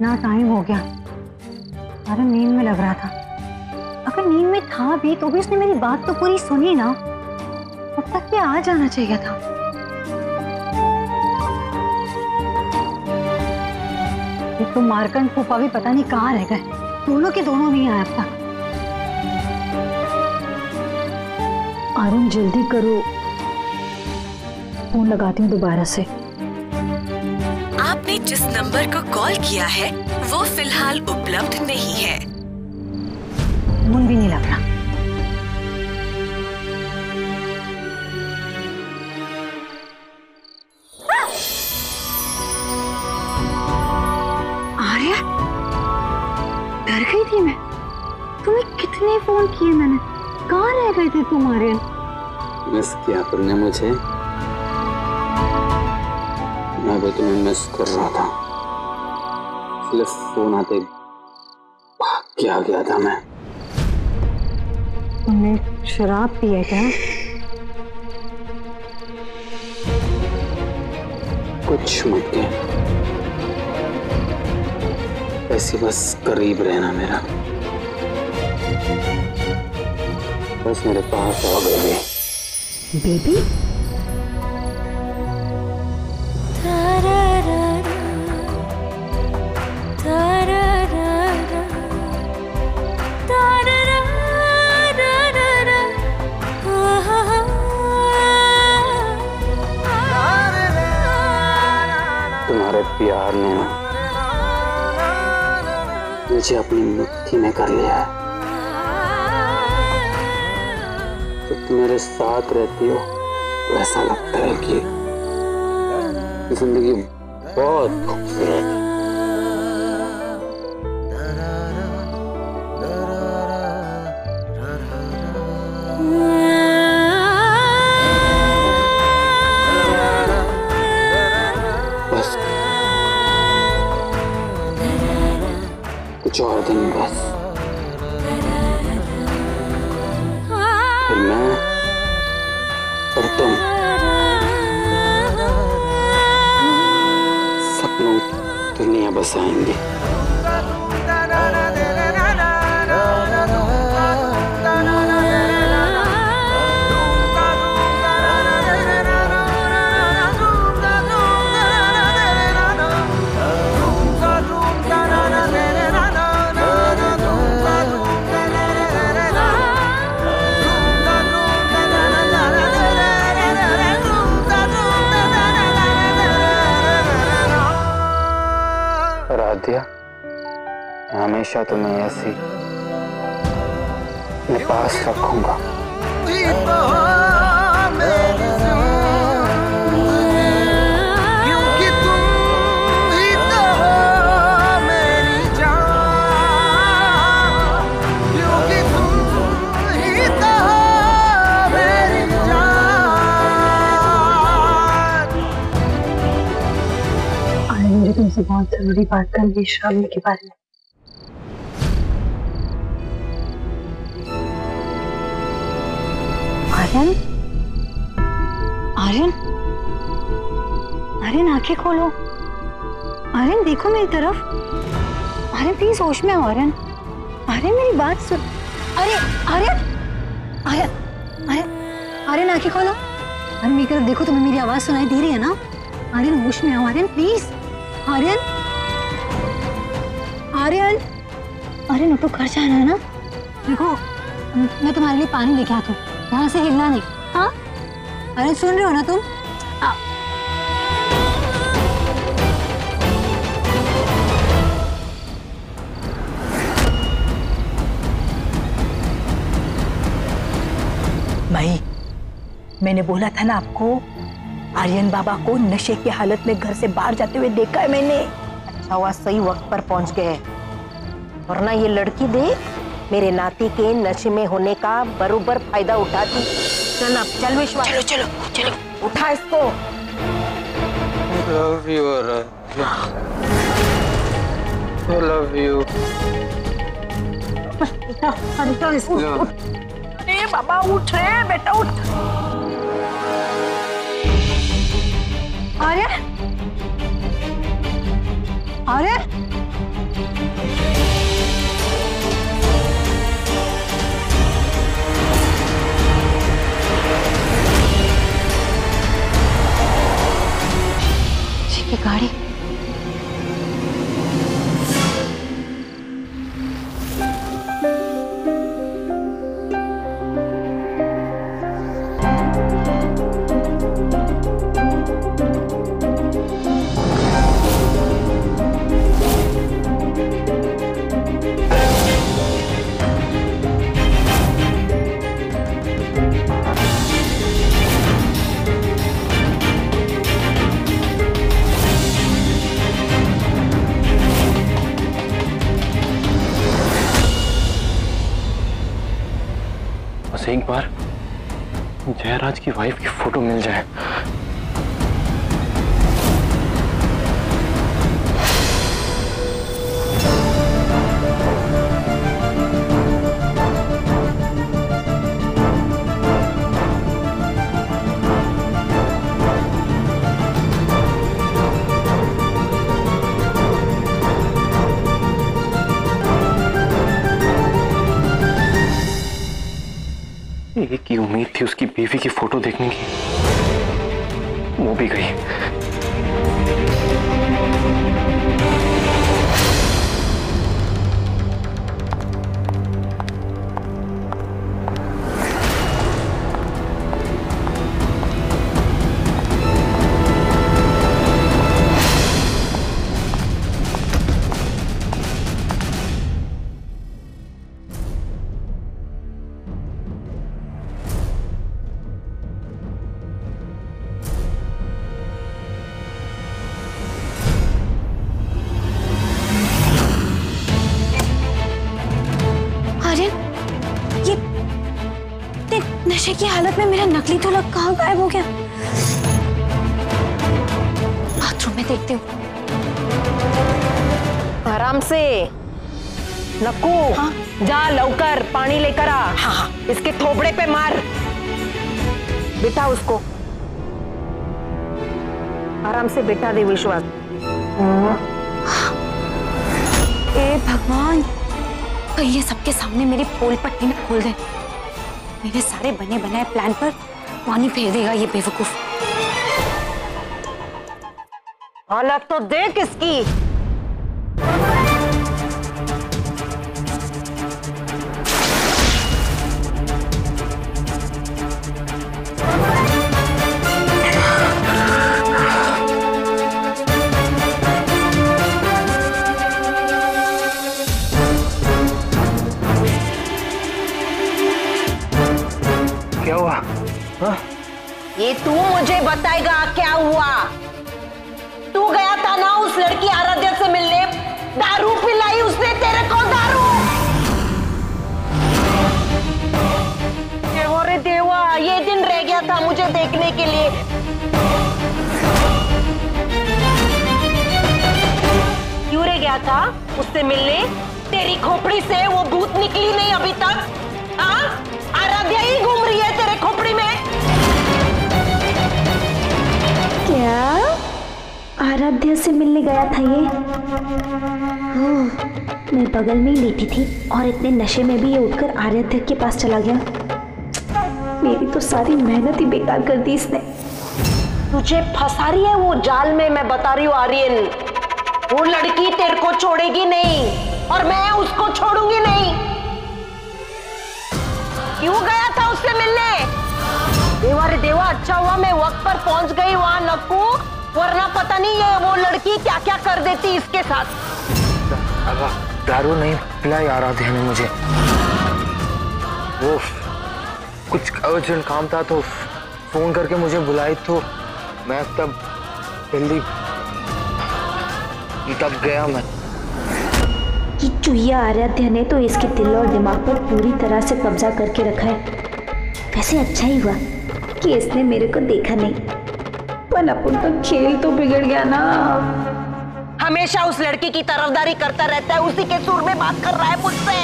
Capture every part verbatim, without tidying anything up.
इतना टाइम हो गया, अरे नींद में लग रहा था। अगर नींद में था भी तो भी उसने मेरी बात तो पूरी सुनी ना, अब तक ये आ जाना चाहिए था। ये तो मारकंड फूफा भी पता नहीं कहाँ रह गए, दोनों के दोनों नहीं आए अब तक। अरुण जल्दी करो, फोन लगाती हूँ दोबारा से। आपने जिस नंबर को कॉल किया है वो फिलहाल उपलब्ध नहीं है। फोन भी नहीं लग रहा। आर्या, डर गई थी मैं। तुम्हें कितने फोन किए मैंने, कहाँ रह गए थे तुम आर्यन? मिस किया तुमने मुझे? मैं भी तुम्हें मिस कर रहा था, इसलिए फोन आते भाग के आ गया था मैं। तुमने शराब पी है क्या? कुछ मत के, ऐसी बस करीब रहना मेरा, बस मेरे पास आ गए बेबी। तुम्हारे प्यार ने मुझे अपनी मुट्ठी में कर लिया है। जब तुम मेरे साथ रहती हो तो ऐसा लगता है कि जिंदगी बहुत खूबसूरत है। बस कुछ और दिन बस, फिर मैं और तुम सपनों की दुनिया बसाएंगे। राधिया, मैं हमेशा तुम्हें ऐसी अपने पास रखूंगा। क्योंकि तुम ही तो हो मेरी जान, क्योंकि तुम ही तो हो मेरी जान। आज मुझे तुमसे बहुत जरूरी बात करनी है शादी के बारे में। आर्यन, आर्यन, आर्यन आंखें खोलो। आर्यन देखो मेरी तरफ। आर्यन प्लीज होश में आओ। आर्यन, आर्यन मेरी बात सुन। अरे आर्यन, आर्यन, आर्यन, आर्यन आंखें खोलो। आर्यन मेरी तरफ देखो, तुम्हें मेरी आवाज सुनाई दे रही है ना? आर्यन होश में आओ। आर्यन प्लीज। आर्यन, आर्यन, आर्यन उठो, घर जाना है ना? देखो मैं तुम्हारे लिए पानी लेके आती हूँ, यहाँ से हिलना नहीं। हाँ अरे सुन रहे हो ना तुम? आ, माई, मैंने बोला था ना आपको, आर्यन बाबा को नशे की हालत में घर से बाहर जाते हुए देखा है मैंने। अच्छा हुआ सही वक्त पर पहुंच गए, वरना ये लड़की देख मेरे नाती के नशे में होने का बरोबर फायदा उठाती। चल अब चल विश्वास, चलो चलो चलो, उठा इसको। love you, Aradhya. I love you. अरे बाबा उठ रे बेटा, उठ। आर्यन, आर्यन, ये गाड़ी बस एक बार जयराज की वाइफ की फोटो मिल जाए। एक ही उम्मीद थी उसकी बीवी की फोटो देखने की, वो भी गई। नशे की हालत में मेरा नकली ढोलक कहाँ गायब हो गया? बाथरूम में देखती हूँ। आराम से नक्कू। हाँ? जा लवकर पानी लेकर आ। हाँ हाँ। इसके थोबड़े पे मार, बिठा उसको। आराम से बिठा दे विश्वास। ए भगवान, कहीं ये सबके सामने मेरी पोल पट्टी न खोल दे। मेरे सारे बने बनाए प्लान पर पानी फेर देगा ये बेवकूफ। हालत तो देख इसकी। क्या हुआ? हाँ? ये तू मुझे बताएगा क्या हुआ? तू गया था ना उस लड़की आराध्या से मिलने, दारू पिलाई उसने तेरे को। दारू? अरे देवा, ये दिन रह गया था मुझे देखने के लिए। क्यों रह गया था उससे मिलने? तेरी खोपड़ी से वो भूत निकली नहीं अभी तक। हाँ, आराध्या ही घूम रही है तेरे खोपड़ी में। क्या आराध्या से मिलने गया था ये? हाँ, मैं बगल में ही लेटी थी और इतने नशे में भी ये उठकर आराध्या के पास चला गया। मेरी तो सारी मेहनत ही बेकार कर दी इसने। तुझे फंसा रही है वो जाल में, मैं बता रही हूँ आर्यन। वो लड़की तेरे को छोड़ेगी नहीं और मैं उसको छोड़ूंगी नहीं। क्यों गया था उससे मिलने? देवा रे देवा, अच्छा हुआ मैं वक्त पर पहुंच गई वहां नक्कू, वरना पता नहीं ये वो लड़की क्या क्या कर देती इसके साथ। दारू नहीं पिलाई आराध्या ने मुझे, वो कुछ अर्जेंट काम था तो फोन करके मुझे बुलाई, तो मैं तब जल्दी तब गया मैं। ये चुहिया आराध्या ने तो इसके दिल और दिमाग पर पूरी तरह से कब्जा करके रखा है। वैसे अच्छा ही हुआ कि इसने मेरे को देखा नहीं, पर अपन का खेल तो बिगड़ गया ना। हमेशा उस लड़की की तरफदारी करता रहता है, उसी के सुर में बात कर रहा है मुझसे।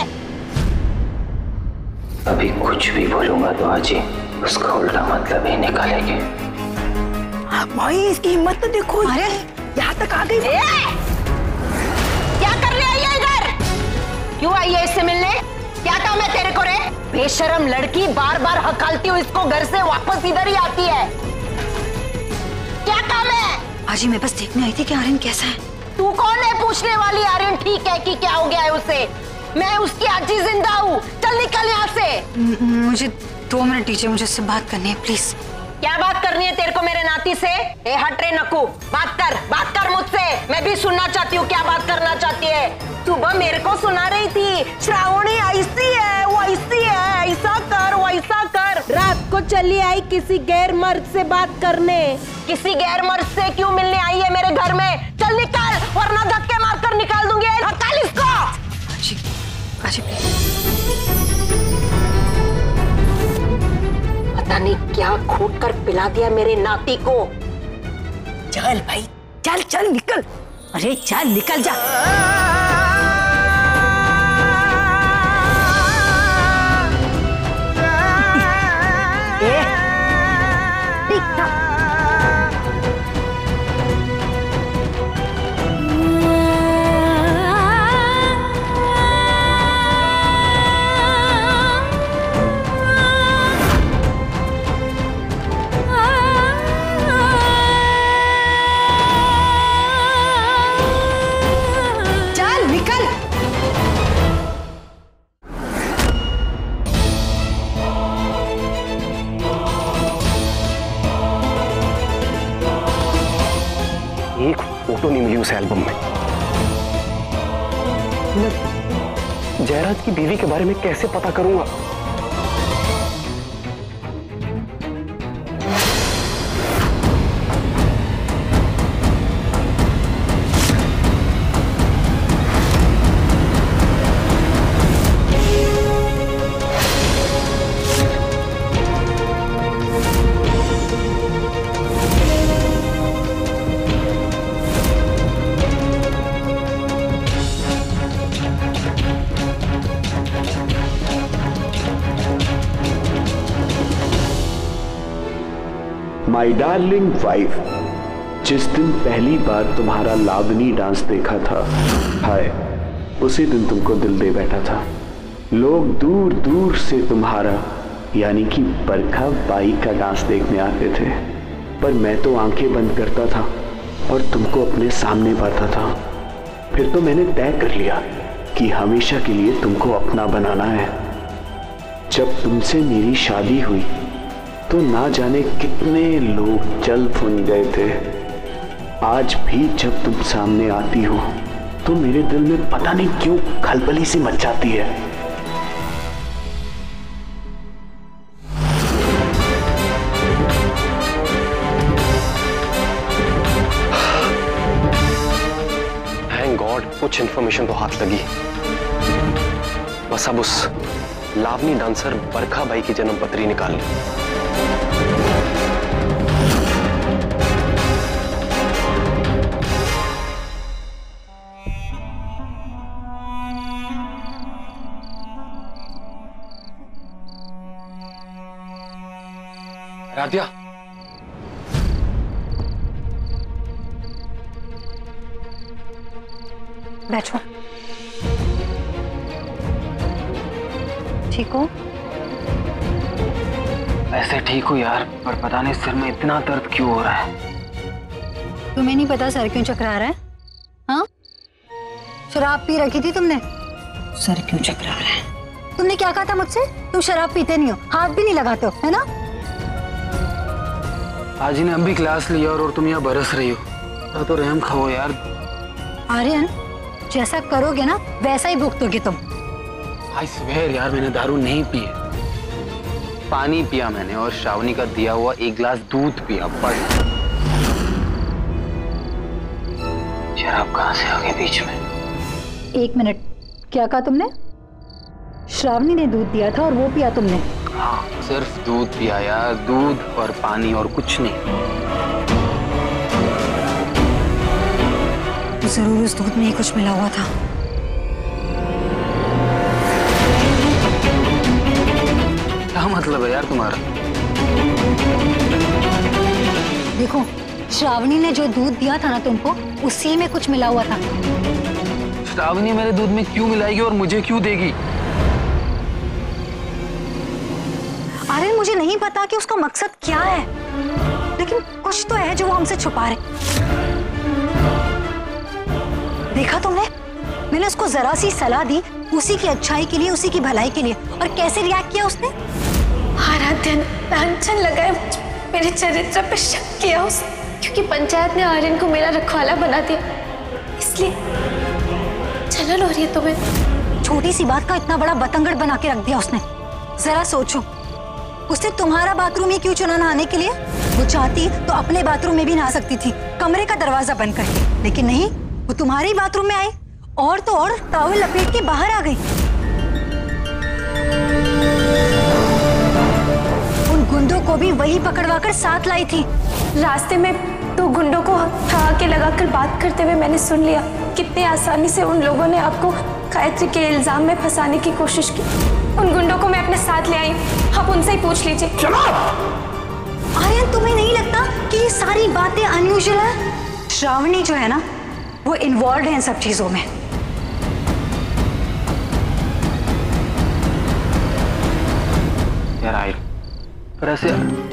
अभी कुछ भी बोलूंगा तो आज ही उसका उल्टा मतलब ही निकालेंगे। भाई इसकी हिम्मत तो देखो। अरे यहाँ तक आ गई। क्या करने आई है इधर? क्यों आई है इससे मिलने? क्या काम है तेरे को रे? बेशरम लड़की, बार बार हकालती हूँ इसको घर से वापस इधर ही आती है। क्या काम है? आजी मैं बस देखने आई थी कि आर्यन कैसा है। तू कौन है पूछने वाली? आर्यन ठीक है कि क्या हो गया है उसे? मैं उसकी आजी जिंदा हूँ। चल निकल यहाँ से। मुझे दो मिनट दीजिए, मुझे इससे बात करनी है प्लीज। क्या बात करनी है तेरे को मेरे नाती से? ए हट रे नक्कू, बात कर, बात कर मुझसे। मैं भी सुनना चाहती हूँ क्या बात करना चाहती है। सुबह मेरे को सुना रही थी श्रावणी ऐसी है, वो ऐसी है, ऐसा कर, वो ऐसा कर। रात को चली आई किसी गैर मर्द से बात करने। किसी गैर मर्द से क्यों मिलने आई है मेरे घर में? चल निकाल, वरना धक्के मारकर निकाल दूंगी। हटाल इसको। आजी, आजी पता नहीं क्या खोट कर पिला दिया मेरे नाती को। चल भाई चल चल निकल, अरे चल निकल जा। ए, ठीक था। एक फोटो नहीं मिली उस एल्बम में। मैं जयराज की बीवी के बारे में कैसे पता करूंगा? माई डार्लिंग वाइफ, जिस दिन पहली बार तुम्हारा लावनी डांस देखा था, हाय उसी दिन तुमको दिल दे बैठा था। लोग दूर दूर से तुम्हारा यानी कि बरखा बाई का डांस देखने आते थे, पर मैं तो आंखें बंद करता था और तुमको अपने सामने पाता था। फिर तो मैंने तय कर लिया कि हमेशा के लिए तुमको अपना बनाना है। जब तुमसे मेरी शादी हुई तो ना जाने कितने लोग जल भुन गए थे। आज भी जब तुम सामने आती हो तो मेरे दिल में पता नहीं क्यों खलबली सी मच जाती है। थैंक गॉड कुछ इंफॉर्मेशन तो हाथ लगी। बस अब उस लावनी डांसर बरखा बाई की जन्म पत्री निकाल ली। राधिया, बैठो। ठीक हो? ऐसे ठीक हो यार, पर पता नहीं सिर में इतना दर्द क्यों हो रहा है। तुम्हें नहीं पता सर क्यों चकरा रहा है? हाँ, शराब पी रखी थी तुमने? सर क्यों चकरा रहा है? तुमने क्या कहा था मुझसे? तुम शराब पीते नहीं हो, हाथ भी नहीं लगाते हो, है ना? आजी ने अभी क्लास लिया और, और तुम यहाँ बरस रही हो। तो रहम खाओ यार। आर्यन, जैसा करोगे ना वैसा ही भुगतोगे तुम। आई स्वेयर यार, मैंने दारू नहीं पी है। पानी पिया मैंने और श्रावणी का दिया हुआ एक गिलास दूध पिया, बस। शराब कहाँ से आ गई बीच में? एक मिनट, क्या कहा तुमने? श्रावणी ने दूध दिया था और वो पिया तुमने? हाँ, सिर्फ दूध पिया यार, दूध और पानी और कुछ नहीं। जरूर उस दूध में ही कुछ मिला हुआ था। क्या मतलब है यार तुम्हारा? देखो, श्रावणी ने जो दूध दिया था ना तुमको, उसी में कुछ मिला हुआ था। श्रावणी मेरे दूध में क्यों मिलाएगी और मुझे क्यों देगी? अरे मुझे नहीं पता कि उसका मकसद क्या है, लेकिन कुछ तो है जो वो हमसे छुपा रहे। देखा तुमने, मैंने उसको जरा सी सलाह दी उसी की अच्छाई के लिए, उसी की भलाई के लिए, और कैसे रिएक्ट किया उसने। आराध्या ने लांछन लगाए, मेरे चरित्र पे शक किया उसने, क्योंकि पंचायत ने आर्यन को मेरा रखवाला बना दिया, इसलिए जलन हो रही है तुम्हें। छोटी सी बात का इतना बड़ा बतंगड़ बना के रख दिया उसने। जरा सोचो, उसने तुम्हारा बाथरूम ही क्यों चुना नहाने के लिए? वो चाहती तो अपने बाथरूम में भी नहा सकती थी, कमरे का दरवाजा बंद करके, लेकिन नहीं, वो तुम्हारे बाथरूम में आई और तो और टॉवल लपेट के बाहर आ गई। उन गुंडों को भी वही पकड़वाकर साथ लाई थी। रास्ते में दो गुंडों को ठा के लगाकर बात करते हुए मैंने सुन लिया। कितने आसानी से उन लोगों ने आपको गायत्री के इल्जाम में फंसाने की कोशिश की। उन गुंडों को मैं अपने साथ ले आई, आप उनसे ही पूछ लीजिए। आर्यन, तुम्हें नहीं लगता कि ये सारी बातें अनयूजुअल है? श्रावणी जो है ना, वो इन्वॉल्व है इन सब चीजों में। यार आई, पर ऐसे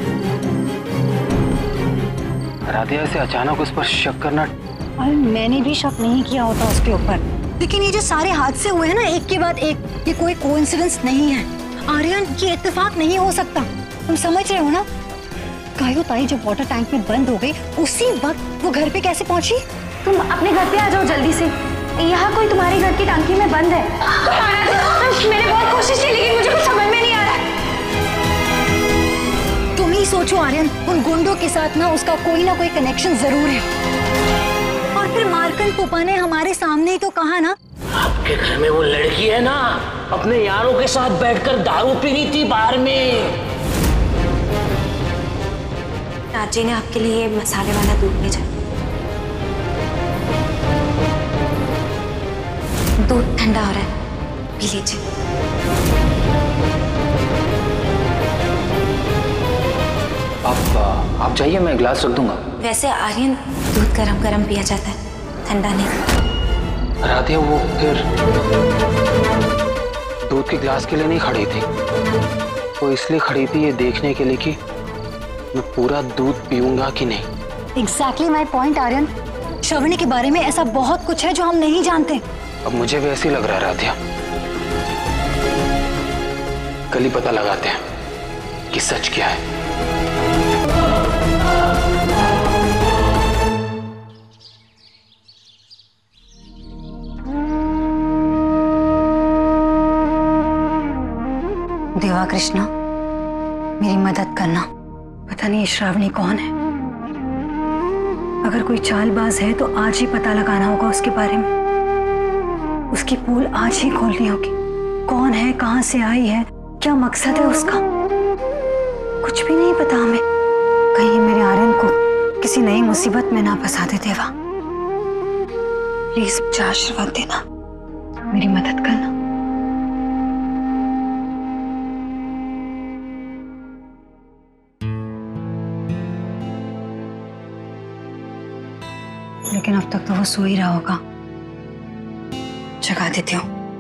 राधिया ऐसे अचानक उस पर शक करना। अरे मैंने भी शक नहीं किया होता उसके ऊपर, लेकिन ये जो सारे हादसे हुए हैं ना एक के बाद एक, ये कोई कोइंसिडेंस नहीं है आर्यन, ये इत्तेफाक नहीं हो सकता। तुम समझ रहे हो ना? कायो ताई जब वाटर टैंक में बंद हो गई, उसी वक्त वो घर पे कैसे पहुंची? तुम अपने घर पे आ जाओ जल्दी से, यहाँ कोई तुम्हारे घर की टंकी में बंद है। मैंने बहुत कोशिश की लेकिन मुझे कुछ समझ में नहीं आ रहा। तुम ही सोचो आर्यन, उन गुंडों के साथ ना उसका कोई ना कोई कनेक्शन जरूर है। और फिर मार्कन पुपा ने हमारे सामने ही तो कहा ना, आपके घर में वो लड़की है ना, अपने यारों के साथ बैठकर दारू पी रही थी बाहर में। चाची ने आपके लिए मसाले वाला दूध भेजा। दूध ठंडा हो रहा है, पी लीजिए। आप आप जाइए, मैं गिलास रख दूंगा। वैसे आर्यन, दूध गरम गरम पिया जाता है, ठंडा नहीं। राधिया वो फिर दूध के गिलास के लिए नहीं खड़ी थी, वो इसलिए खड़ी थी ये देखने के लिए कि मैं पूरा दूध पीऊंगा कि नहीं। Exactly my point Aryan, Shravani के बारे में ऐसा बहुत कुछ है जो हम नहीं जानते। अब मुझे भी ऐसे ही लग रहा है राधिया, कल ही पता लगाते हैं कि सच क्या है। देवा कृष्णा, मेरी मदद करना। पता नहीं ये श्रावणी कौन है, अगर कोई चालबाज है तो आज ही पता लगाना होगा उसके बारे में। उसकी पोल आज ही खोलनी होगी। कौन है, कहां से आई है, क्या मकसद है उसका, कुछ भी नहीं पता हमें। कहीं मेरे आर्यन को किसी नई मुसीबत में ना फंसा दे देवा। प्लीज मुझे आशीर्वाद देना, मेरी मदद करना। लेकिन अब तक तो वो सो ही रहा होगा, जगा देती हूँ।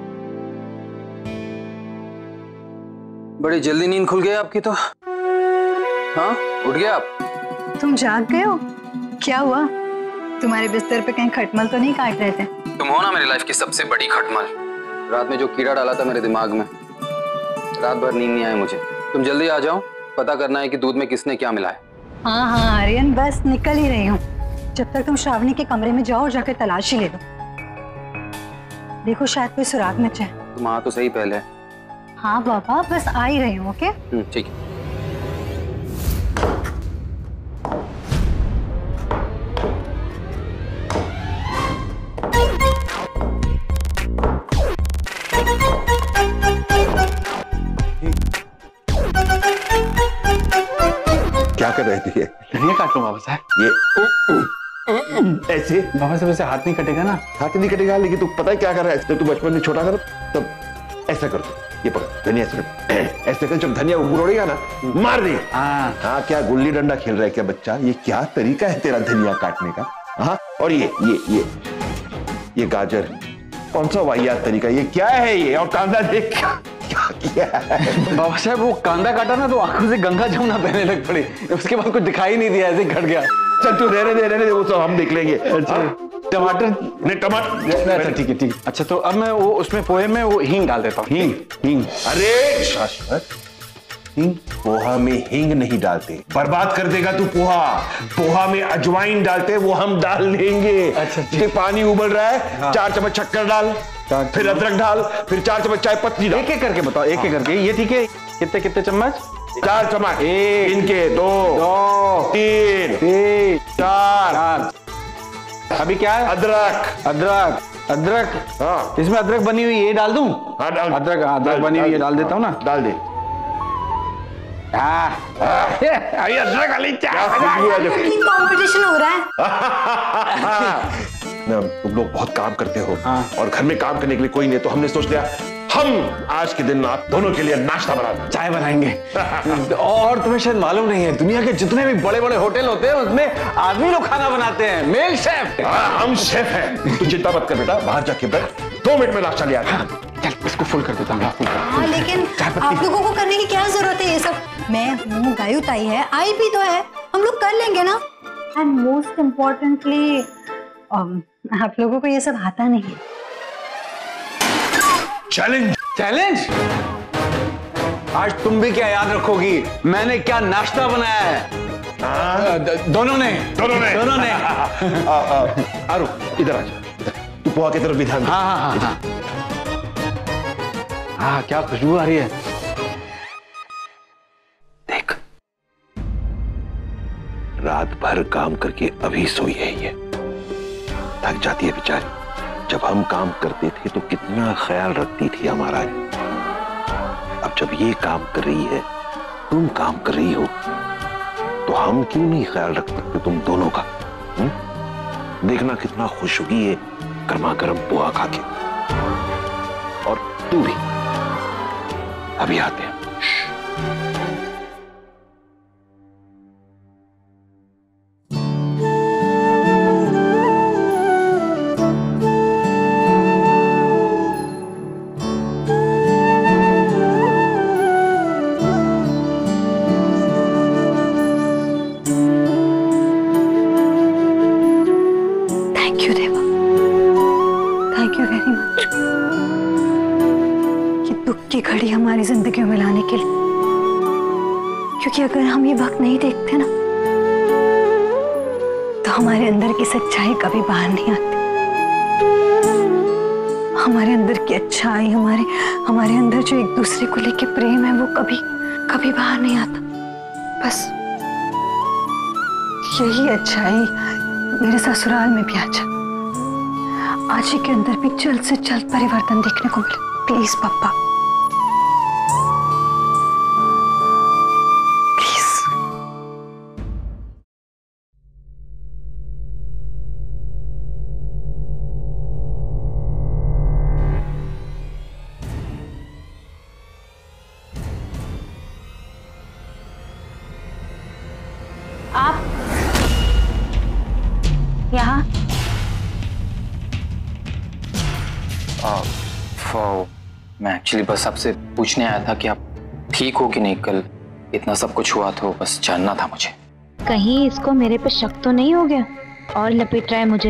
बड़ी जल्दी नींद खुल गई आपकी तो। हाँ, उठ गए आप? तुम जाग गए हो? क्या हुआ? तुम्हारे बिस्तर पे कहीं खटमल तो नहीं काट रहे थे? तुम हो ना मेरी लाइफ की सबसे बड़ी खटमल। रात में जो कीड़ा डाला था मेरे दिमाग में, रात भर नींद नहीं आई मुझे। तुम जल्दी आ जाओ, पता करना है कि दूध में किसने क्या मिलाया। हाँ हाँ आर्यन, बस निकल ही रही हूँ। जब तक तुम श्रावणी के कमरे में जाओ और जाकर तलाशी ले लो। देखो शायद कोई सुराग मचे। तुम आ तो सही पहले। हाँ बाबा, बस आ ही रही हूँ। ओके ठीक है। क्या कर रहे थे? धनिया काट लो बाबा साहब। ये ऐसे बाबा साहब, ऐसे हाथ नहीं कटेगा ना? हाथ नहीं कटेगा, लेकिन तू पता है क्या कर रहा है? जब तू बचपन में छोटा था तब ऐसा कर, ये पकड़ धनिया ऐसे कर, ऐसे कर। जब धनिया ऊपर उड़ेगा ना, मार दे। हाँ हाँ, क्या गुल्ली डंडा खेल रहा है क्या बच्चा? ये क्या तरीका है तेरा धनिया काटने का? हाँ, और ये ये ये ये गाजर, कौन सा वाहियात तरीका, ये क्या है ये? और कांदा देख क्या किया है? बाबा साहब, वो कांदा काटा ना तो आंखों से गंगा जमुना बहने लग पड़ी, उसके बाद कुछ दिखाई नहीं दिया, ऐसे घट गया। चल तू रहने दे, रहने दे, वो सब हम देख लेंगे। अच्छा। टमाटर नहीं टमाटर। अच्छा ठीक है ठीक है। अच्छा तो अब मैं वो उसमें पोहे में वो हींग डाल देता हूँ। हींग हींग अरे शाश्वत, हिंग पोहा में हींग नहीं डालते, बर्बाद कर देगा तू पोहा। पोहा में अजवाइन डालते, वो हम डाल देंगे। अच्छा ठीक। पानी उबल रहा है, हाँ। चार चम्मच शक्कर डाल, फिर अदरक डाल, फिर चार चम्मच चाय पत्ती डाल। एक एक करके बताओ, एक एक करके। ये ठीक है। कितने कितने चम्मच? चार चम्मच। एक, इनके दो, दो, तीन, तीन, चार। चार। अभी क्या है? अदरक अदरक अदरक हाँ। इसमें अदरक बनी हुई ये डाल दूं? हाँ डाल। अदरक अदरक बनी हुई ये डाल देता हूँ ना। डाल दे। हाँ अभी अदरक वाली चाय कंपटीशन हो रहा है। ना तुम लोग बहुत काम करते हो, हाँ। और घर में काम करने के लिए कोई नहीं, तो हमने सोच लिया हम आज के दिन आप दोनों के लिए नाश्ता बना चाय बनाएंगे। और तुम्हें शायद मालूम नहीं है, दुनिया के जितने भी बड़े बड़े होटल होते हैं उसमें आदमी लोग खाना बनाते हैं, मेल शेफ। हाँ, हम शेफ हैं। तू चिंता मत कर बेटा, बाहर जाके बैठ, दो मिनट में नाश्ता ले आता हूं। चल इसको फुल कर देता हूँ। हाँ लेकिन आप लोगों को करने की क्या जरूरत है ये सब? मैं हूँ, गायु ताई है, आई भी तो है, हम लोग कर लेंगे ना। एंड मोस्ट इम्पोर्टेंटली आप लोगों को ये सब आता नहीं है। Challenge challenge. आज तुम भी क्या याद रखोगी मैंने क्या नाश्ता बनाया है? हाँ? द, दोनों ने दोनों ने दोनों ने आरू इधर आ जा, तू पोहा की तरफ भी ध्यान दे। हाँ हाँ हाँ हाँ हाँ क्या खुशबू आ रही है। देख, रात भर काम करके अभी सोई है ये, थक जाती है बेचारी। जब हम काम करते थे तो कितना ख्याल रखती थी हमारा। अब जब ये काम कर रही है, तुम काम कर रही हो, तो हम क्यों नहीं ख्याल रख सकते तुम दोनों का? हुँ? देखना कितना खुश होगी ये गर्मा गर्म पोहा खा के। और तू भी। अभी आते हैं। घड़ी हमारी जिंदगियों में लाने के लिए, क्योंकि अगर हम ये वक्त नहीं देखते ना तो हमारे अंदर की सच्चाई कभी बाहर नहीं आती। हमारे अंदर की अच्छाई, हमारे हमारे अंदर जो एक दूसरे को लेके प्रेम है, वो कभी कभी बाहर नहीं आता। बस यही अच्छाई मेरे ससुराल में भी आज आज ही के अंदर भी जल्द से जल्द परिवर्तन देखने को मिले। प्लीज पापा, आप यहाँ? मैं एक्चुअली बस आपसे पूछने आया था कि आप ठीक हो कि नहीं। कल इतना सब कुछ हुआ तो बस जानना था मुझे। कहीं इसको मेरे पे शक तो नहीं हो गया और लपेट रहा है मुझे?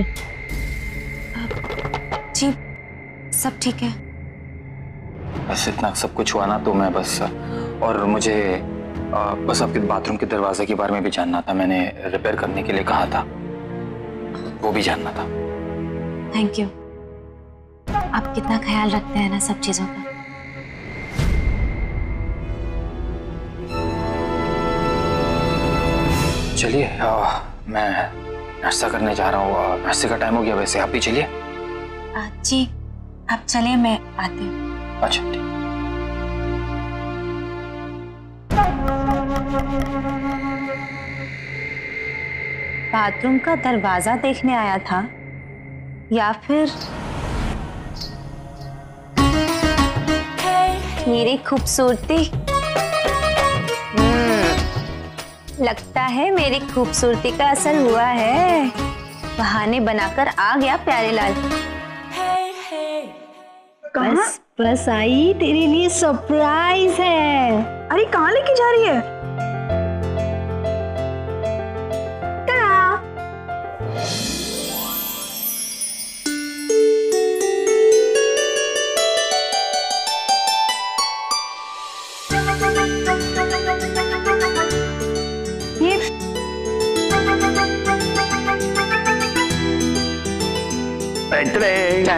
जी सब ठीक है। बस इतना सब कुछ हुआ ना तो मैं बस, और मुझे आ, बस आपके बाथरूम के दरवाजे के बारे में भी जानना था। मैंने रिपेयर करने के लिए कहा था, वो भी जानना था। Thank you. आप कितना ख्याल रखते हैं ना सब चीजों का। चलिए मैं नाश्ता करने जा रहा हूँ। नाश्ते का टाइम हो गया, वैसे आप भी चलिए। जी आप चलिए, मैं आती हूँ। अच्छा ठीक। बाथरूम का दरवाजा देखने आया था या फिर मेरी खूबसूरती? लगता है मेरी खूबसूरती का असर हुआ है। बहाने बनाकर आ गया प्यारे लाल। बस बस आई, तेरे लिए सरप्राइज है। अरे कहाँ लेके जा रही है?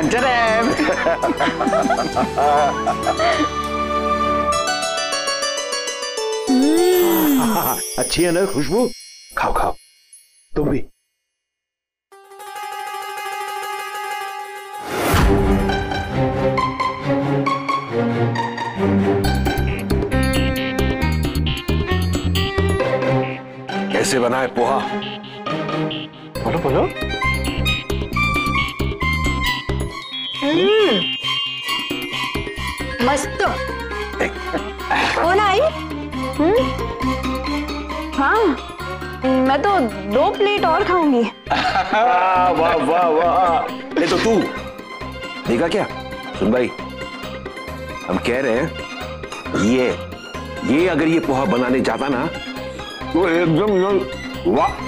अच्छी है ना खुशबू? खाओ खाओ, तुम भी। कैसे बना है पोहा? बोलो बोलो। मस्त कौन आई? हाँ, मैं तो दो प्लेट और खाऊंगी। वाह वाह वाह। ये तो तू देखा क्या? सुन भाई, हम कह रहे हैं ये ये अगर ये पोहा बनाने जाता ना तो एकदम वाह।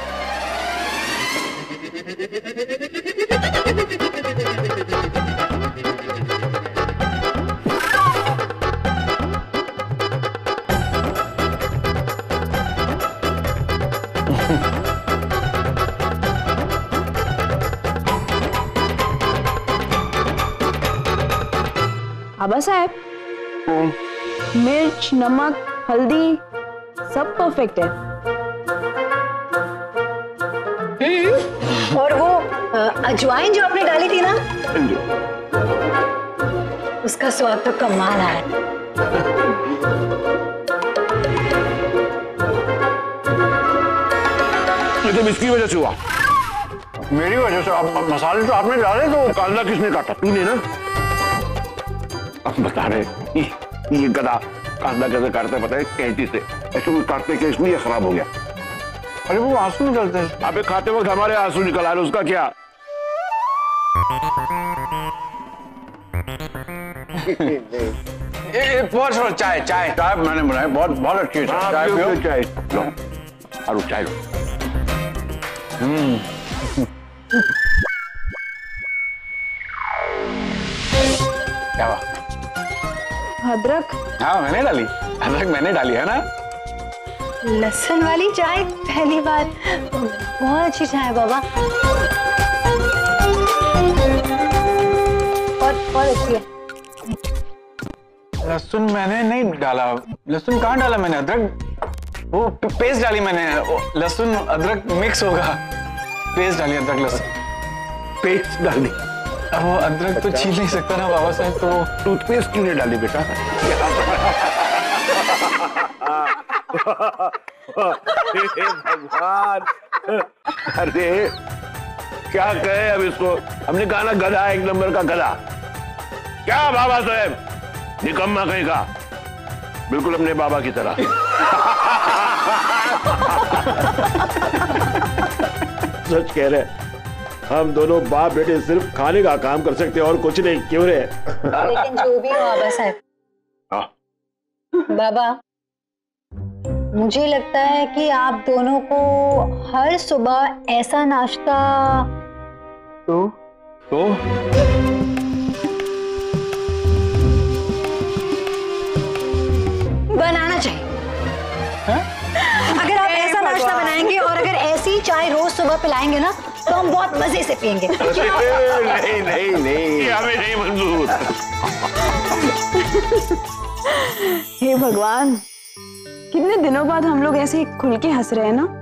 आबा साहब, मिर्च, नमक, हल्दी सब परफेक्ट है। और वो अजवाइन जो आपने डाली थी ना, उसका स्वाद तो कमाल है। लेकिन इसकी वजह से हुआ, मेरी वजह से। अब मसाले तो आपने डाले, तो कांदा किसने काटा? तूने ना। अब बता रहे ये गधा कांदा कैसे काटता है? पता है? कैंची से ऐसे काटते के इसलिए खराब हो गया। अरे वो आंसू निकलते हैं। अबे खाते वक्त हमारे आंसू निकल आ रहे, उसका क्या? बहुत छोड़ो, चाय चाय चाय मैंने बनाई, बहुत बहुत अच्छी है चाय। पियो चाय लो, अरे चाय लो। हम्म क्या बात? अदरक? हाँ मैंने डाली, अदरक मैंने डाली है ना। लहसुन वाली चाय पहली बार। बहुत अच्छी चाय बाबा, बहुत बहुत अच्छी है। लहसुन मैंने नहीं डाला। लहसुन कहाँ डाला मैंने? अदरक वो पेस्ट डाली मैंने। लहसुन अदरक मिक्स होगा, पेस्ट डाली अदरक लहसुन पेस्ट डाली। अब वो अदरक तो छील नहीं सकता ना बाबा साहब, तो टूथपेस्ट क्यों नहीं डाली बेटा? भगवान, अरे क्या कहे अब इसको? हमने कहा ना गधा, एक नंबर का गधा। क्या बाबा साहब, निकम्मा कहीं का, बिल्कुल अपने बाबा की तरह। सच कह रहे, हम दोनों बाप बेटे सिर्फ खाने का काम कर सकते हैं और कुछ नहीं, क्यों रे? लेकिन जो भी हो बाबा साहब, बाबा मुझे लगता है कि आप दोनों को हर सुबह ऐसा नाश्ता तो तो बनाना चाहिए। हा? अगर आप ऐसा नाश्ता बनाएंगे और अगर ऐसी चाय रोज सुबह पिलाएंगे ना, तो हम बहुत मजे से पियेंगे। नहीं नहीं नहीं, हमें नहीं मंजूर। हे भगवान, कितने दिनों बाद हम लोग ऐसे खुल के हंस रहे हैं ना।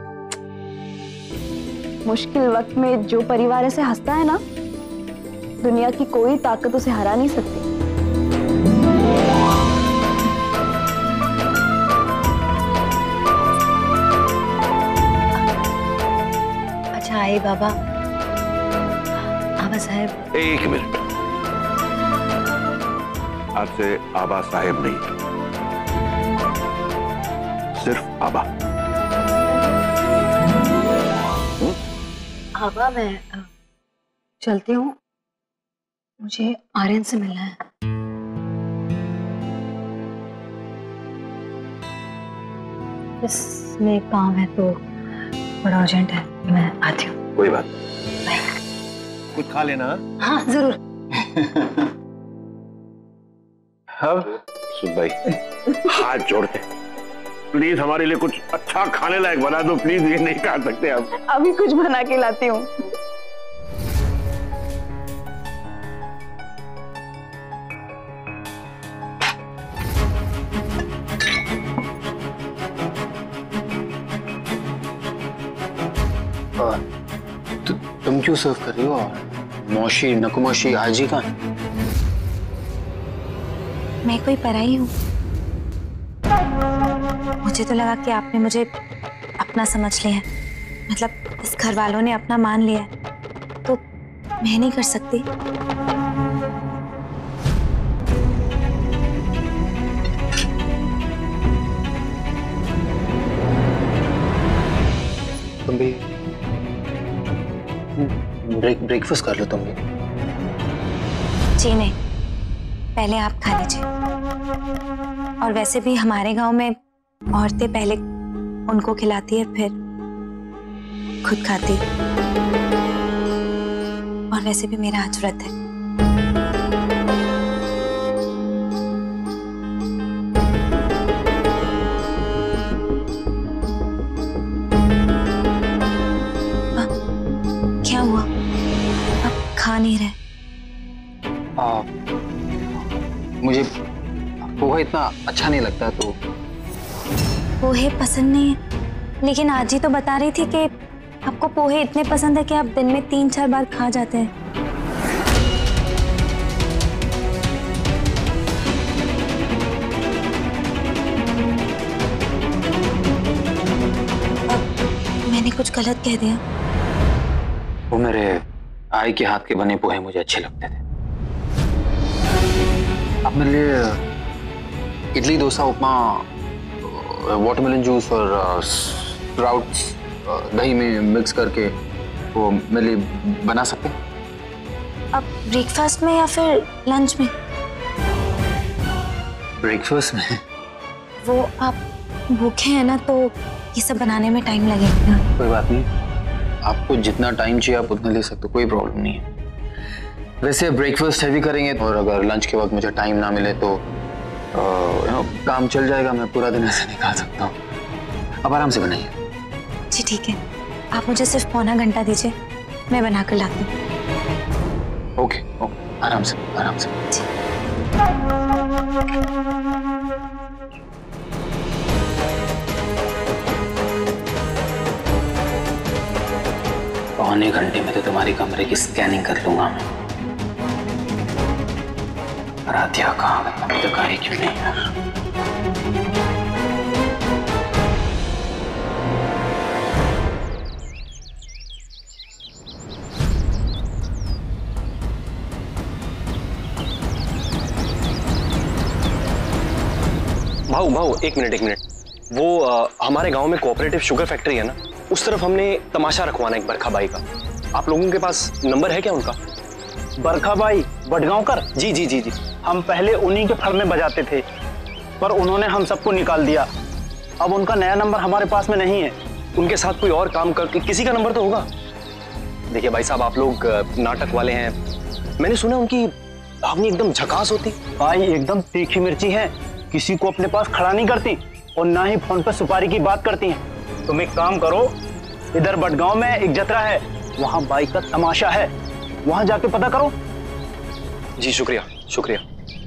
मुश्किल वक्त में जो परिवार ऐसे हंसता है ना, दुनिया की कोई ताकत उसे हरा नहीं सकती। अच्छा आए बाबा, आबा साहब। एक मिनट, आज से आबा साहेब नहीं, सिर्फ आबा। आबा मैं चलती हूँ, मुझे आर्यन से मिलना है। इसमें काम है तो बड़ा अर्जेंट है, मैं आती हूँ। कोई बात, कुछ खा लेना। हाँ जरूर। अब सुन भाई, हाथ जोड़ते प्लीज हमारे लिए कुछ अच्छा खाने लायक बना दो प्लीज, ये नहीं खा सकते हम। अभी कुछ बना के लाती हूँ। तुम क्यों सर्व कर रही हो? मौशी नकुमौशी आजी कहाँ है? मैं कोई पराई हूँ? मुझे तो लगा कि आपने मुझे अपना समझ लिया है, मतलब इस घर वालों ने अपना मान लिया है, तो मैं नहीं कर सकती। तुम भी ब्रेक ब्रेकफास्ट कर लो तुम भी। जी नहीं, पहले आप खा लीजिए। और वैसे भी हमारे गांव में औरतें पहले उनको खिलाती है फिर खुद खाती। और वैसे भी मेरा आज व्रत है। आ, क्या हुआ? आप खा नहीं रहे? आ, मुझे पोहा इतना अच्छा नहीं लगता तो। पोहे पसंद नहीं है? लेकिन आज ही तो बता रही थी कि आपको पोहे इतने पसंद है कि आप दिन में तीन चार बार खा जाते हैं। अब मैंने कुछ गलत कह दिया? वो मेरे आई के हाथ के बने पोहे मुझे अच्छे लगते थे। आप मेरे लिए इडली डोसा उपमा वाटरमेलन जूस और स्प्राउट्स दही में मिक्स करके वो मेरे लिए बना सकते हैं? अब ब्रेकफास्ट में या फिर लंच में? ब्रेकफास्ट में। वो आप भूखे हैं ना, तो ये सब बनाने में टाइम लगेगा। कोई बात नहीं, आपको जितना टाइम चाहिए आप उतना ले सकते हो, कोई प्रॉब्लम नहीं है। वैसे ब्रेकफास्ट हैवी करेंगे और अगर लंच के वक्त मुझे टाइम ना मिले तो यू नो काम चल जाएगा, मैं पूरा दिन ऐसे निकाल सकता हूँ। अब आराम से बनाइए। जी ठीक है, आप मुझे सिर्फ पौना घंटा दीजिए, मैं बना कर लाती हूँ। ओके ओके, आराम से आराम से। पौने घंटे में तो तुम्हारी कमरे की स्कैनिंग कर लूंगा मैं। राधिया कहाँ गई? अभी तक आई क्यों नहीं यार? भाऊ भाऊ एक मिनट एक मिनट वो आ, हमारे गांव में कोऑपरेटिव शुगर फैक्ट्री है ना, उस तरफ हमने तमाशा रखवाना है एक बरखा बाई का। आप लोगों के पास नंबर है क्या उनका? बरखा बाई बटगांवकर? जी जी जी जी। हम पहले उन्हीं के फर में बजाते थे, पर उन्होंने हम सबको निकाल दिया। अब उनका नया नंबर हमारे पास में नहीं है। उनके साथ कोई और काम कर, किसी का नंबर तो होगा। देखिए भाई साहब, आप लोग नाटक वाले हैं, मैंने सुना उनकी भावनी एकदम झकास होती। भाई एकदम तीखी मिर्ची है, किसी को अपने पास खड़ा नहीं करती और ना ही फोन पर सुपारी की बात करती हैं। तुम एक काम करो, इधर बटगांव में एक जतरा है, वहां बाई का तमाशा है, वहां जाके पता करो। जी शुक्रिया शुक्रिया।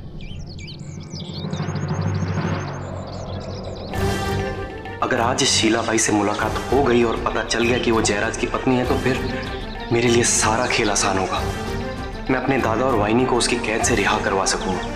अगर आज शीला बाई से मुलाकात हो गई और पता चल गया कि वो जयराज की पत्नी है, तो फिर मेरे लिए सारा खेल आसान होगा। मैं अपने दादा और वाहिनी को उसकी कैद से रिहा करवा सकूंगा।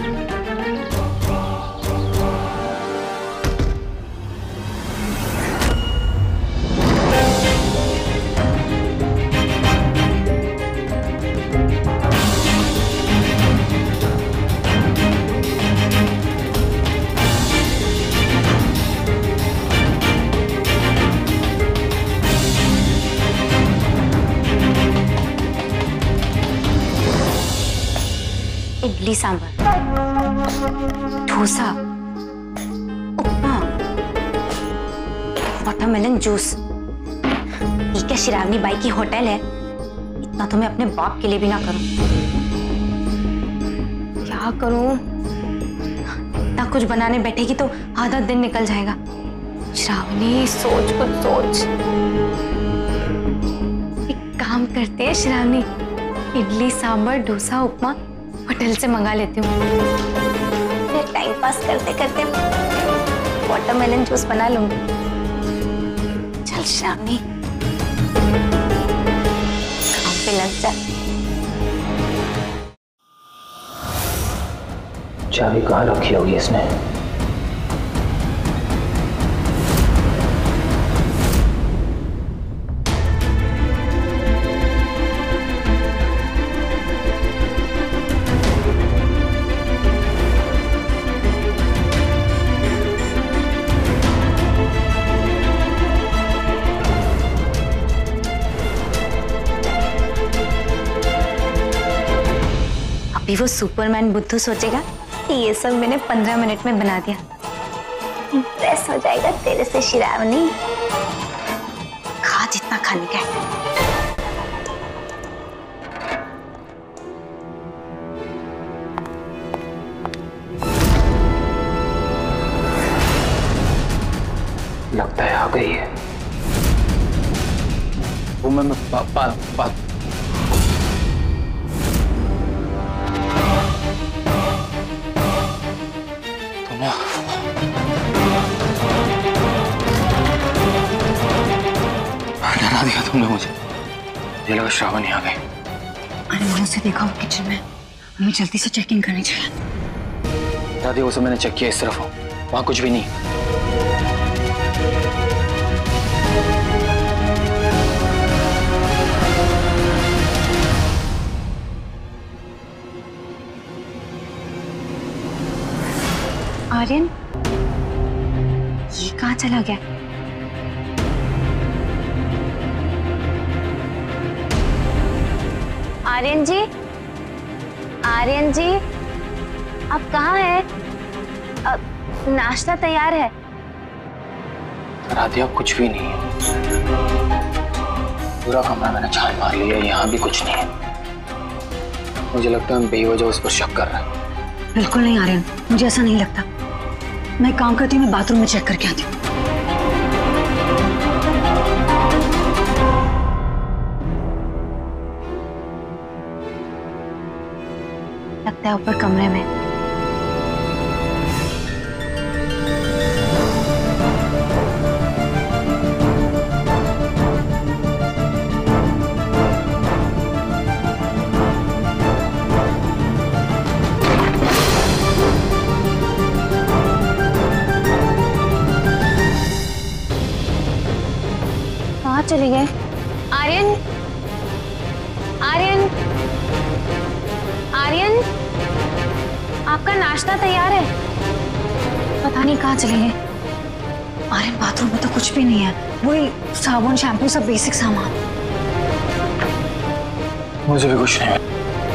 Idli sambar, dosa, upma, watermelon juice. ये क्या शिरावनी बाई की होटल है? इतना तो मैं अपने बाप के लिए भी ना करूं। क्या करूं? इतना कुछ बनाने बैठेगी तो आधा दिन निकल जाएगा। श्रावणी सोच कुछ सोच। एक काम करते हैं श्रावणी, इडली सांभर डोसा उपमा होटल से मंगा लेती हूँ। फिर टाइम पास करते करते वाटरमेलन जूस बना लूंगी। चल श्रावणी। पे लग जा। चाबी कहाँ रखी होगी इसने? अभी वो सुपरमैन बुद्धू सोचेगा कि ये सब मैंने पंद्रह मिनट में बना दिया। इम्प्रेस हो जाएगा तेरे से शिरावनी। खा जितना खाने का है। लगता है आ गई है। वो मैं बात बात बा, डरा दिया तुमने मुझे। मुझे लगा श्रावणी आ गई। अरे मैंने उसे देखा वो किचन में। हमें जल्दी से चेकिंग करनी चाहिए। दादी वो सब मैंने चेक किया, इस तरफ हो, वहां कुछ भी नहीं। आर्यन, ये कहाँ चला गया? आर्यन जी, आर्यन जी, आप कहाँ हैं? अब नाश्ता तैयार है। राधिया कुछ भी नहीं है। पूरा कमरा मैंने छान मार लिया, यहाँ भी कुछ नहीं है। मुझे लगता है हम बेवजह उस पर शक कर रहे हैं। बिल्कुल नहीं आर्यन, मुझे ऐसा नहीं लगता। मैं काम करती हूँ, मैं बाथरूम में चेक करके आती हूँ। लगता है ऊपर कमरे में। कहाँ चले गए? आर्यन, आर्यन, आर्यन, आपका नाश्ता तैयार है। पता नहीं कहाँ चले गए। आर्यन, बाथरूम में तो कुछ भी नहीं है। वही साबुन, शैम्पू, सब बेसिक सामान। मुझे भी कुछ नहीं।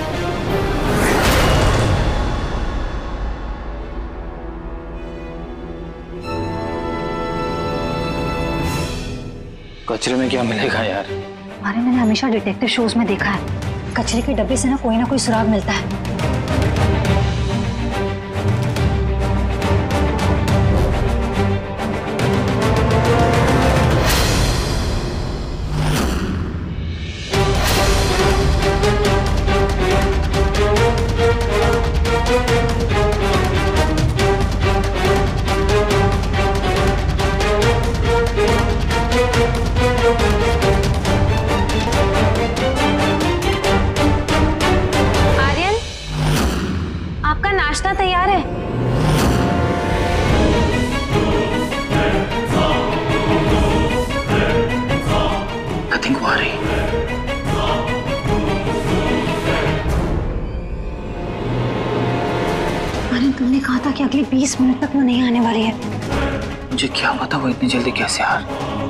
कचरे में क्या मिलेगा यार? अरे मैंने हमेशा डिटेक्टिव शोज में देखा है, कचरे के डब्बे से ना कोई ना कोई सुराग मिलता है। नाश्ता तैयार है। I think वो आ रही। अरे तुमने कहा था कि अगले बीस मिनट तक वो नहीं आने वाली है। मुझे क्या पता वो इतनी जल्दी कैसे आ रही।